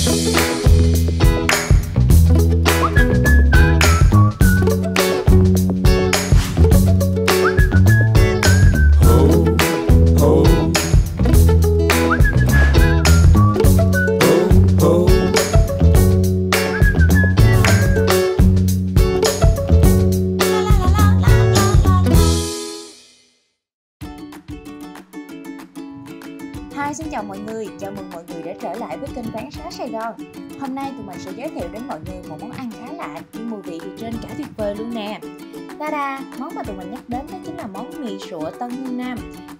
Hi, xin chào mọi người, chào mừng mọi người đã trở lại với kênh Quán Xá Sài Gòn. Hôm nay tụi mình sẽ giới thiệu đến mọi người một món ăn khá lạ nhưng mùi vị thì trên cả tuyệt vời luôn nè. Ta-da! Món mà tụi mình nhắc đến đó chính là món mì sụa Tân Hưng Nam.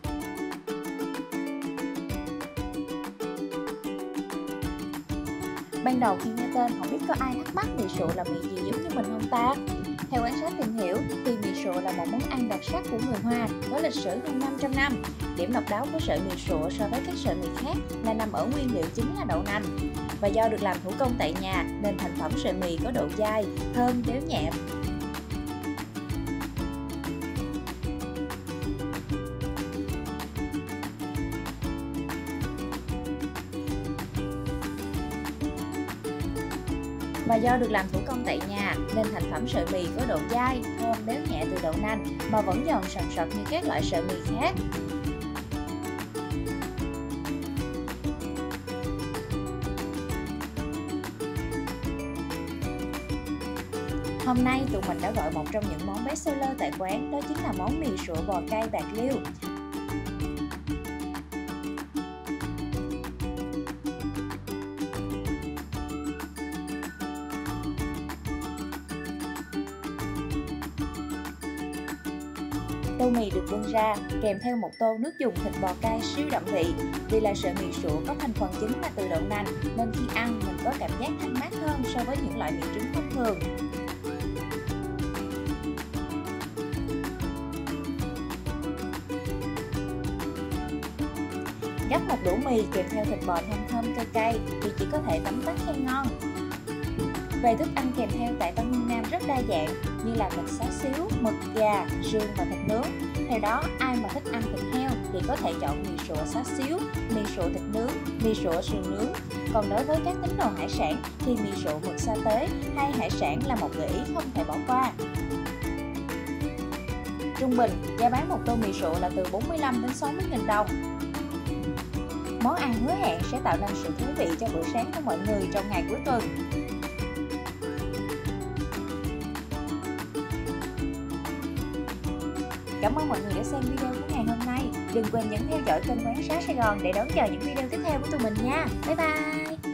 Ban đầu khi nghe tên không biết có ai thắc mắc mì sụa là mì gì giống như mình không ta? Theo quan sát tìm hiểu thì mì sụa là một món ăn đặc sắc của người Hoa có lịch sử hơn 500 năm. Điểm độc đáo của sợi mì sụa so với các sợi mì khác là nằm ở nguyên liệu chính là đậu nành. Và do được làm thủ công tại nhà nên thành phẩm sợi mì có độ dai, thơm, béo nhẹ. Và do được làm thủ công tại nhà nên thành phẩm sợi mì có độ dai, thơm, béo nhẹ từ đậu nành mà vẫn giòn sần sật như các loại sợi mì khác. Hôm nay tụi mình đã gọi một trong những món best seller tại quán, đó chính là món mì sụa bò cay bạc liêu. Tô mì được bưng ra kèm theo một tô nước dùng thịt bò cay siêu đậm vị. Vì là sợi mì sụa có thành phần chính là từ đậu nành nên khi ăn mình có cảm giác thanh mát hơn so với những loại mì trứng thông thường. Gắp một đũa mì kèm theo thịt bò thơm thơm cay cay thì chỉ có thể tấm tắc khen ngon. Về thức ăn kèm theo tại Tân Hưng Nam rất đa dạng như là thịt xá xíu, mực, gà, sườn và thịt nướng. Theo đó, ai mà thích ăn thịt heo thì có thể chọn mì sụa xá xíu, mì sụa thịt nướng, mì sụa sườn nướng. Còn đối với các tín đồ hải sản thì mì sụa mực sa tế hay hải sản là một gợi ý không thể bỏ qua. Trung bình, giá bán một tô mì sụa là từ 45 đến 60.000 đồng. Món ăn hứa hẹn sẽ tạo nên sự thú vị cho bữa sáng của mọi người trong ngày cuối tuần. Cảm ơn mọi người đã xem video của ngày hôm nay. Đừng quên nhấn theo dõi kênh Quán Xá Sài Gòn để đón chờ những video tiếp theo của tụi mình nha. Bye bye!